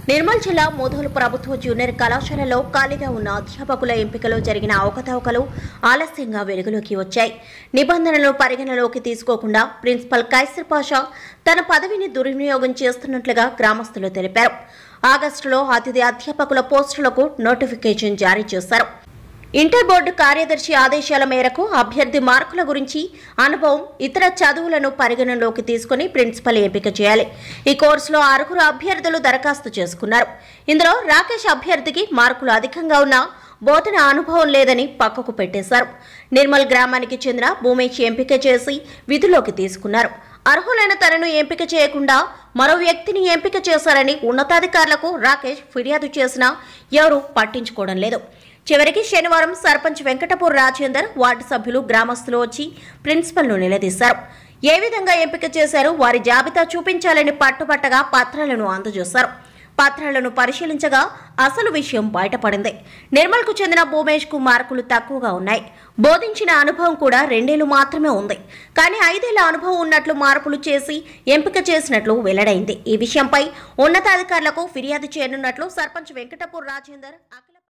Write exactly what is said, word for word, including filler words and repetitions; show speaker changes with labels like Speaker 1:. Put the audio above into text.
Speaker 1: నిర్మల్ జిల్లా మోదోలు ప్రభుత్వ జూనియర్ కళాశాలలో ఖాళీగా ఉన్న అధ్యాపకుల ఎంపికలో జరిగిన అవకతవకలు ఆలస్యంగా వెలుగులోకి వచ్చాయి. నిబంధనలను పరిగణలోకి తీసుకోకుండా ప్రిన్సిపల్ కైసర్ పాషా తన పదవిని దుర్వినియోగం చేస్తున్నట్లుగా గ్రామస్తులు తెలిపారు. ఆగస్టులో అతిథి అధ్యాపకుల పోస్టులకు నోటిఫికేషన్ జారీ చేశారు. ఇంటర్ బోర్డు కార్యదర్శి ఆదేశాల మేరకు అభ్యర్థి మార్కుల గురించి అనుభవం, ఇతర చదువులను పరిగణనలోకి తీసుకుని ప్రిన్సిపల్ ఎంపిక చేయాలి. ఈ కోర్సులో ఆరుగురు అభ్యర్థులు దరఖాస్తు చేసుకున్నారు. ఇందులో రాకేష్ అభ్యర్థికి మార్కులు అధికంగా ఉన్నా బోధన అనుభవం లేదని పక్కకు పెట్టేశారు. నిర్మల్ గ్రామానికి చెందిన భూమేష్ ఎంపిక చేసి విధుల్లోకి తీసుకున్నారు. అర్హులైన తనను ఎంపిక చేయకుండా మరో వ్యక్తిని ఎంపిక చేశారని ఉన్నతాధికారులకు రాకేష్ ఫిర్యాదు చేసినా ఎవరూ పట్టించుకోవడం లేదు. చివరికి శనివారం సర్పంచ్ వెంకటపూర్ రాజేందర్, వార్డు సభ్యులు, గ్రామస్తులు వచ్చి ప్రిన్సిపల్ను నిలదీశారు. ఏ విధంగా ఎంపిక చేశారు, వారి జాబితా చూపించాలని పట్టుబట్టగా పత్రాలను అందజేశారు. పత్రాలను పరిశీలించగా అసలు విషయం బయటపడింది. నిర్మల్కు చెందిన భూమేష్ కు మార్కులు తక్కువగా ఉన్నాయి. బోధించిన అనుభవం కూడా రెండేళ్లు మాత్రమే ఉంది. కానీ ఐదేళ్ల అనుభవం ఉన్నట్లు మార్పులు చేసి ఎంపిక చేసినట్లు వెల్లడైంది. ఈ విషయంపై ఉన్నతాధికారులకు ఫిర్యాదు చేయనున్నట్లు సర్పంచ్ వెంకటపూర్ రాజేందర్